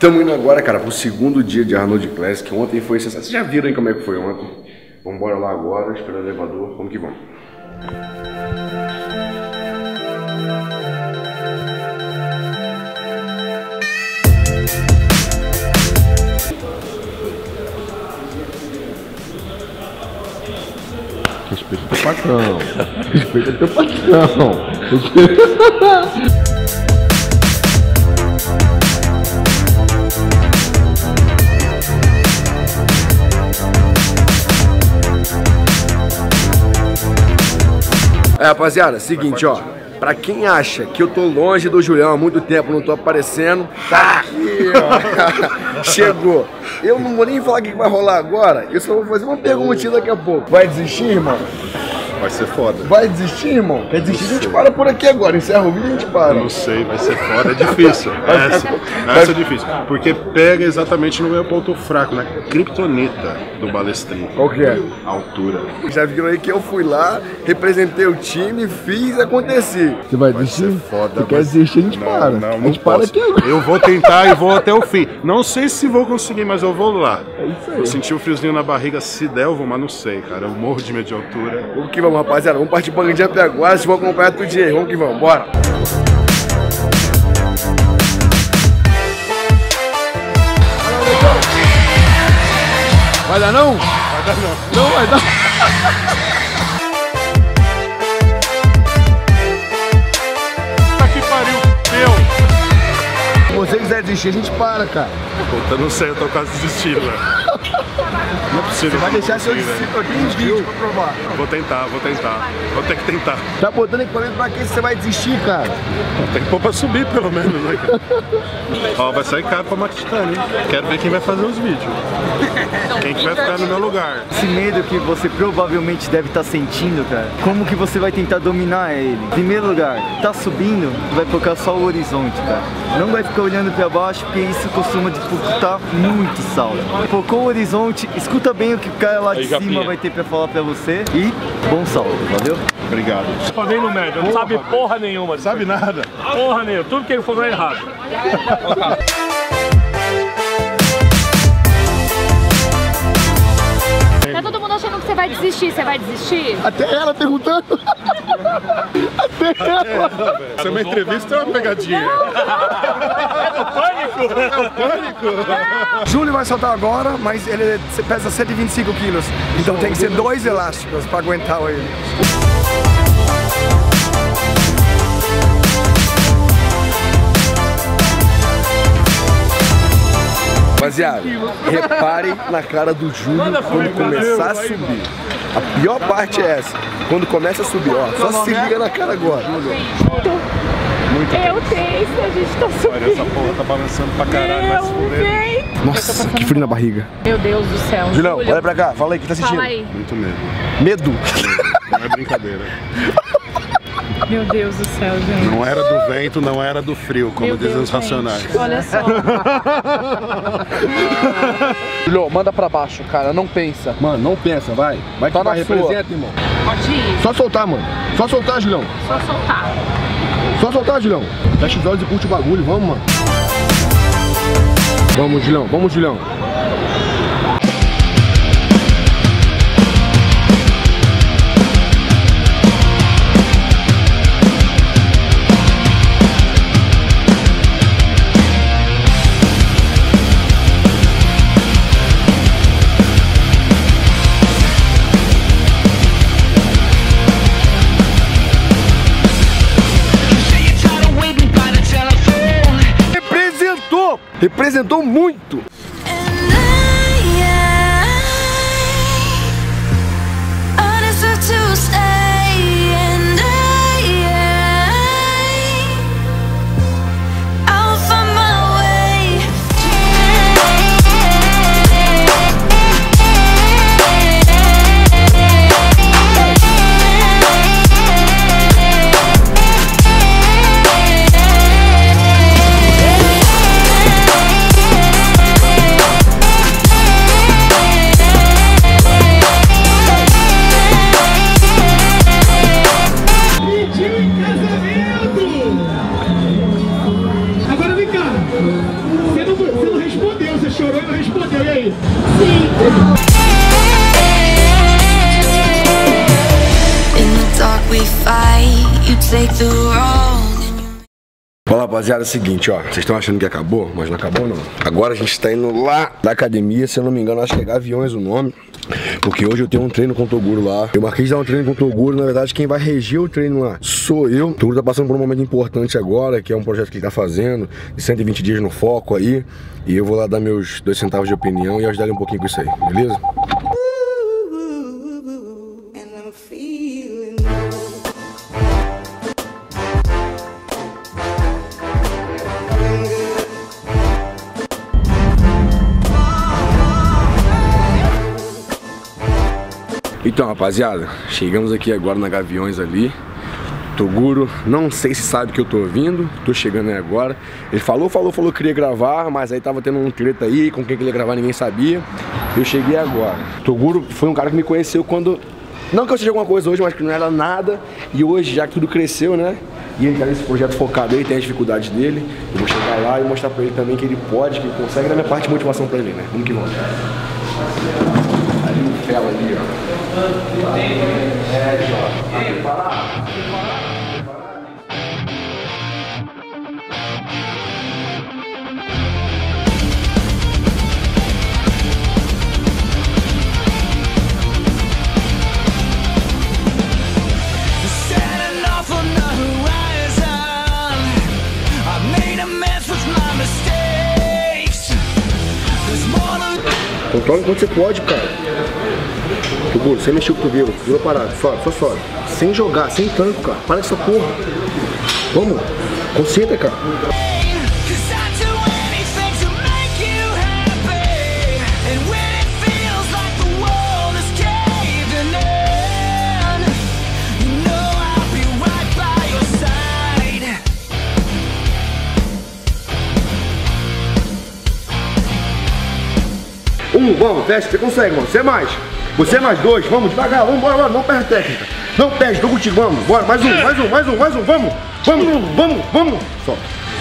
Estamos indo agora, cara, pro segundo dia de Arnold Classic. Ontem foi sensacional. Vocês já viram aí como é que foi ontem? Vamos embora lá agora, esperar o elevador. Vamos que vamos. Respeita teu patrão. Respeita teu patrão. Rapaziada, seguinte, ó. Pra quem acha que eu tô longe do Julião há muito tempo, não tô aparecendo, tá aqui, ó. Chegou. Eu não vou nem falar o que vai rolar agora, eu só vou fazer uma perguntinha daqui a pouco. Vai desistir, irmão? Vai ser foda. Vai desistir, irmão? Quer desistir? A gente para por aqui agora. Encerra o vídeo e a gente para. Eu não sei, vai ser foda. É difícil. Essa é difícil. Porque pega exatamente no meu ponto fraco, na criptonita do balestrinho. Qual que é? A altura. Já viram aí que eu fui lá, representei o time, fiz acontecer. Você vai desistir? Ser foda. Você quer desistir, a gente para. Não, a gente para aqui agora. Eu vou tentar e vou até o fim. Não sei se vou conseguir, mas eu vou lá. É isso aí. Eu senti um friozinho na barriga, se der eu vou, mas não sei, cara. Eu morro de medo de altura. Vamos que vamos, rapaziada. Vamos partir pra Grande até agora. Vocês vão acompanhar tudo dia aí. Vamos que vamos, bora. Vai dar não? Vai dar não. Não vai dar. Que pariu, meu. Se você quiser desistir, a gente para, cara. Puta, não sei, eu tô quase desistindo, velho. Não é possível. Vai deixar seu discípulo aqui em vídeo pra provar. Vou tentar. Vou ter que tentar. Tá botando equipamento pra quê? Você vai desistir, cara? Tem que pôr pra subir, pelo menos, né? Ó, vai sair caro pra Matitani, hein? Quero ver quem vai fazer os vídeos. Quem que vai ficar no meu lugar. Esse medo que você provavelmente deve estar sentindo, cara, como que você vai tentar dominar ele? Em primeiro lugar, tá subindo, vai focar só o horizonte, cara. Não vai ficar olhando pra baixo, porque isso costuma dificultar muito o salto. Focou o horizonte, escuta bem o que o cara lá de cima vai ter pra falar pra você e bom salto, valeu? Obrigado. Só vem no médio, não sabe porra nenhuma. Sabe nada. Porra nenhuma, tudo que ele falou é errado. Tá todo mundo achando que você vai desistir, você vai desistir? Até ela perguntando. Até ela. Essa é uma entrevista ou é uma pegadinha? Pânico! Júlio vai soltar agora, mas ele pesa 125 quilos. Então tem que ser 2 elásticos pra aguentar ele. Rapaziada, reparem na cara do Júlio quando começar a subir. A pior parte é essa, quando começa a subir, ó, só se liga na cara agora. Eu tenho, a gente tá subindo. Essa porra tá balançando pra caralho, vai se fuder. Nossa, que frio na barriga. Meu Deus do céu. Julião, olha pra cá, fala aí, o que tá sentindo? Fala aí. Muito medo. Medo? Não é brincadeira. Meu Deus do céu, gente. Não era do vento, não era do frio, como dizem os racionais. Olha só. Julião, manda pra baixo, cara, não pensa. Mano, não pensa, vai. Vai que Tá vai, na sua. representa, irmão. Pode ir. Só soltar, mano. Só soltar, Julião. Só soltar. Só soltar, Julião. Fecha os olhos e curte o bagulho, vamos, mano. Vamos, Julião, vamos, Julião. Representou muito! chorou e não respondeu, e aí? Fala, rapaziada, é o seguinte, ó. Vocês estão achando que acabou, mas não acabou não. Agora a gente tá indo lá da academia, se eu não me engano, acho que é Gaviões o nome. Porque hoje eu tenho um treino com o Toguro lá. Eu marquei de dar um treino com o Toguro. Na verdade, quem vai reger o treino lá sou eu. O Toguro tá passando por um momento importante agora, que é um projeto que ele tá fazendo, de 120 dias no foco aí. E eu vou lá dar meus 2 centavos de opinião e ajudar ele um pouquinho com isso aí, beleza? Então, rapaziada, chegamos aqui agora na Gaviões ali. Toguro, não sei se sabe que eu tô vindo, tô chegando aí agora. Ele falou que queria gravar, mas aí tava tendo um treta aí, com quem que ele ia gravar ninguém sabia. Eu cheguei agora. Toguro foi um cara que me conheceu quando... Não que eu seja alguma coisa hoje, mas que não era nada. E hoje, já que tudo cresceu, né? E ele tá nesse projeto focado aí, tem as dificuldades dele. Eu vou chegar lá e mostrar pra ele também que ele pode, que ele consegue, na minha parte de motivação pra ele, né? Vamos que vamos. Ali no Fela ali, ó. Controla enquanto você pode, cara. Toguro, sem mexer o cotovelo, dura parado, só sobe. Sem jogar, sem tanto, cara. Para essa porra. Vamos, concentra, cara. Vamos, teste, você consegue, mano. Você é mais. Você é mais 2, vamos devagar, vamos, bora, não perde técnica. Não perde, tô contigo, vamos, bora, mais um, vamos. Só.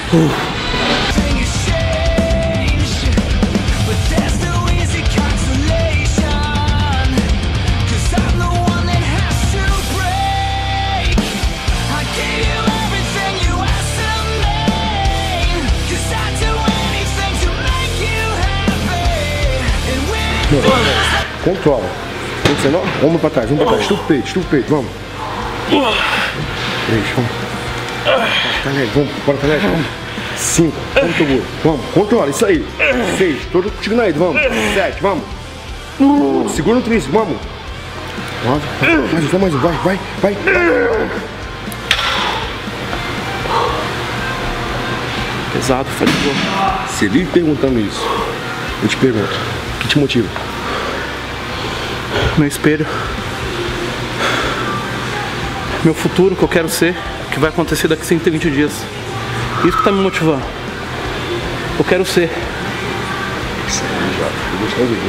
Controla. Vamos pra trás, estufa o peito, vamos. 3, vamos. Tá leve, vamos, bora, tá leve, vamos. 5, vamos, Toguro, vamos, controla, isso aí. 6, tô contigo na ida, vamos. 7, vamos. Segura no tríceps, vamos. 9, mais um, vai. Pesado, fatigou. Você vive perguntando isso. Eu te pergunto, o que te motiva? Meu espelho, meu futuro, que eu quero ser, que vai acontecer daqui a 120 dias. Isso que tá me motivando. Eu quero ser. Isso aí, já. Eu gostei de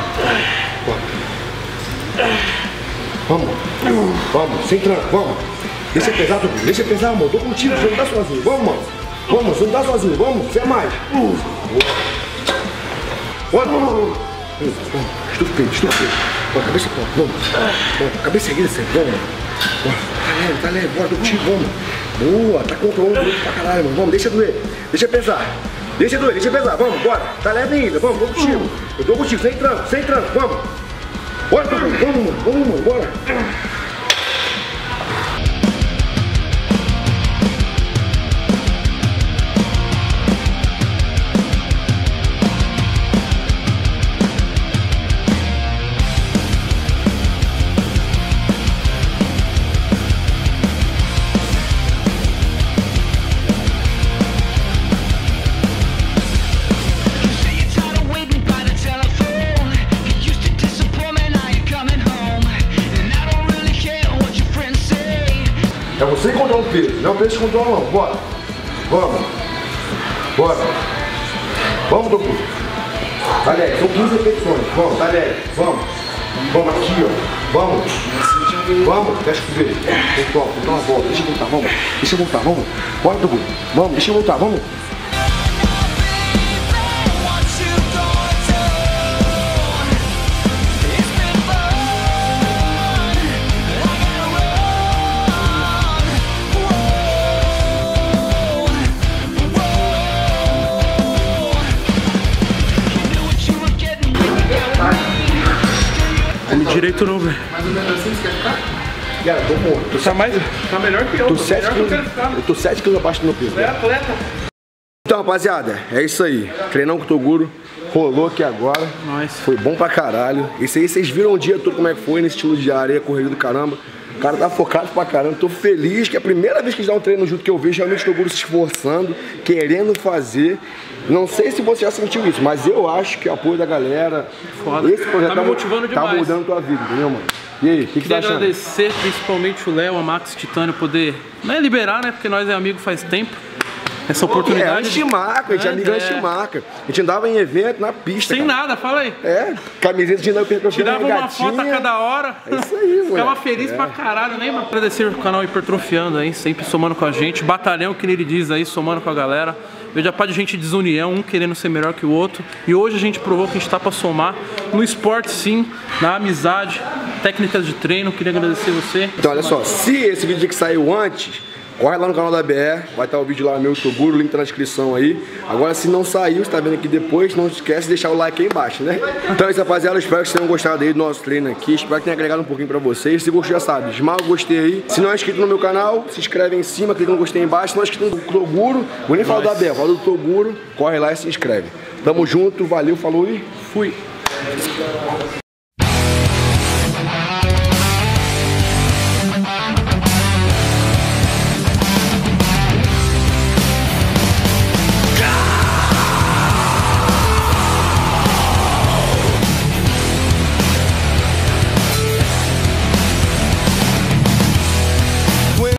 ver. Vamos, sem tranco, vamos. Deixa pesado, amor. Tô contigo, você não tá sozinho. Vamos, mano. Vamos, você não tá sozinho. Vamos, você é mais. Bora. Estufa o peito. Bora, cabeça pronta, vamos. Bora, cabeça erguida, você. Vamos. Bora. Tá leve, bora, tô contigo, vamos. Boa, tá controlando pra caralho, mano. Vamos, deixa doer. Deixa pesar. Deixa pesar, vamos, bora. Tá leve ainda, vamos, tô contigo. Eu tô contigo, sem tranco, vamos. Bora, vamos, mano, bora. É você que controla o peso, não é o peso que controla não. Bora. Vamos, Toguro. Tá leve, são 15 repetições. Vamos, tá leve. Vamos aqui, ó. Vamos, deixa eu ver. Controla uma volta, deixa eu voltar, vamos. Bora, Toguro. Vamos, deixa eu voltar, vamos. Come direito não, velho. Cara, tô morto. Tá melhor que eu. Tô 7 quilos. Eu tô 7 quilos abaixo do meu peso. É atleta. Então, rapaziada, é isso aí. Treinão com o Toguro. Rolou aqui agora. Nice. Foi bom pra caralho. Esse aí, vocês viram o dia todo como é que foi, nesse estilo de areia, corrida do caramba. O cara tá focado pra caramba. Tô feliz que é a primeira vez que eles dão um treino junto que eu vejo realmente o Toguro se esforçando, querendo fazer. Não sei se você já sentiu isso, mas eu acho que o apoio da galera. Foda. Esse projeto Tá me motivando demais. Tá mudando tua vida, entendeu, mano? E aí, o que você Queria tá achando? agradecer principalmente o Léo, a Max Titânio, poder não é liberar, né? Porque nós é amigo faz tempo. Essa oportunidade. A gente marca, a gente é amigo, a gente marca. A gente andava em evento, na pista. Sem cara. nada, fala aí. É, camiseta de hipertrofia. Tirava uma foto a cada hora. É isso aí, mano. Ficava feliz pra caralho, né? Agradecer o canal Hipertrofiando aí, sempre somando com a gente. Batalhão, que ele diz aí, somando com a galera. Veja a parte de gente desunião, um querendo ser melhor que o outro. E hoje a gente provou que a gente tá pra somar. No esporte, sim, na amizade, técnicas de treino. Queria agradecer você. Então, olha só, se esse vídeo que saiu antes, corre lá no canal da BR, vai estar o vídeo lá meu, Toguro, o link tá na descrição aí. Agora, se não saiu, você tá vendo aqui depois, não esquece de deixar o like aí embaixo, né? Então é isso, rapaziada, eu espero que vocês tenham gostado aí do nosso treino aqui, espero que tenha agregado um pouquinho pra vocês. Se gostou, já sabe, esmaga o gostei aí. Se não é inscrito no meu canal, se inscreve aí em cima, clica no gostei aí embaixo. Se não é inscrito no Toguro, vou nem falar da BR, falo do Toguro, corre lá e se inscreve. Tamo junto, valeu, falou e fui!